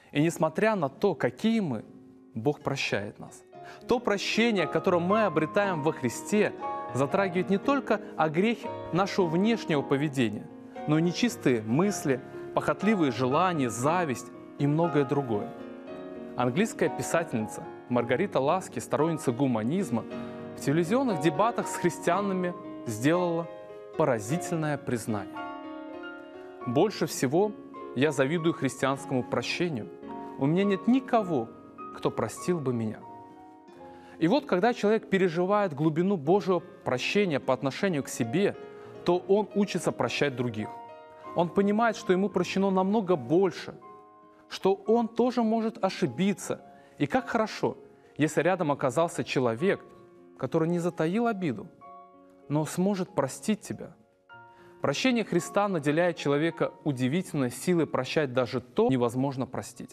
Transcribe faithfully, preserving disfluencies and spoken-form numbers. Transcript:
И несмотря на то, какие мы, Бог прощает нас. То прощение, которое мы обретаем во Христе, затрагивает не только о грехе нашего внешнего поведения, но и нечистые мысли, похотливые желания, зависть и многое другое. Английская писательница Маргарита Ласки, сторонница гуманизма, в телевизионных дебатах с христианами сделала поразительное признание. Больше всего я завидую христианскому прощению. У меня нет никого, кто простил бы меня. И вот, когда человек переживает глубину Божьего прощения по отношению к себе, то он учится прощать других. Он понимает, что ему прощено намного больше, что он тоже может ошибиться. И как хорошо, если рядом оказался человек, который не затаил обиду, но сможет простить тебя. Прощение Христа наделяет человека удивительной силой прощать даже то, что невозможно простить.